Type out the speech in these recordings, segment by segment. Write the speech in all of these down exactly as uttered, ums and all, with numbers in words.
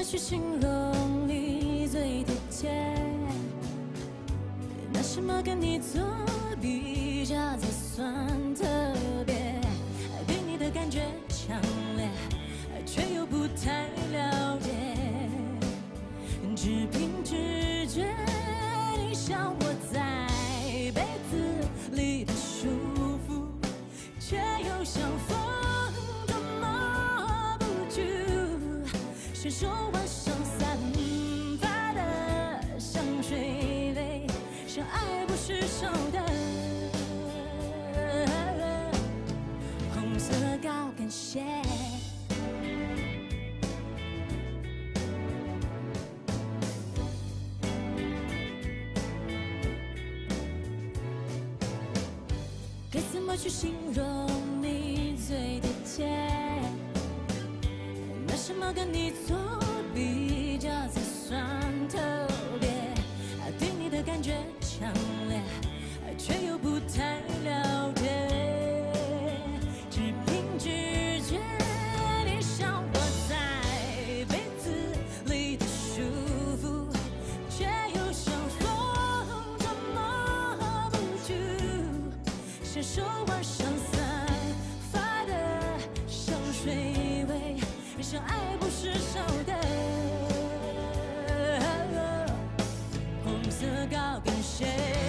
去形容你最贴切？拿什么跟你做比较才算特别？对你的感觉强烈，却又不太了解。只凭直觉，你像我在被子里的舒服，却又像风捉摸不住。伸手腕上散发的香水味，像爱不释手的红色高跟鞋。该怎么去形容你最贴切？拿什么跟你做比较才算特别？对你的感觉强烈，却又不太了解。只凭直觉，你像我在被子里的舒服，却又像风捉摸不住。伸手腕上散发的香水味，像爱不释手的红色高跟鞋。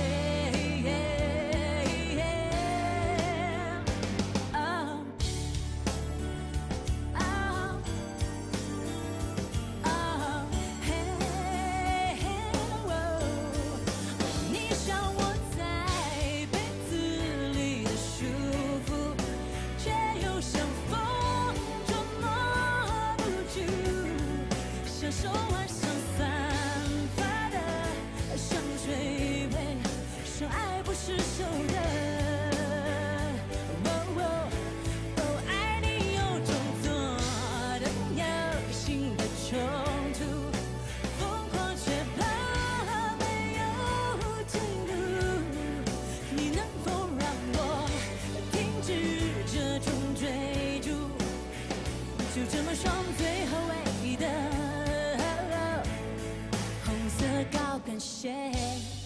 哦哦哦嘿哦，你像我在被子里的舒服，却又像风捉摸不住。像手腕上散发的香水味，像爱不释手的。哦哦哦，爱你有种做的有心的冲突，疯狂却怕没有进度。你能否让我停止这种追逐？就这么双最后唯一的红色高跟鞋。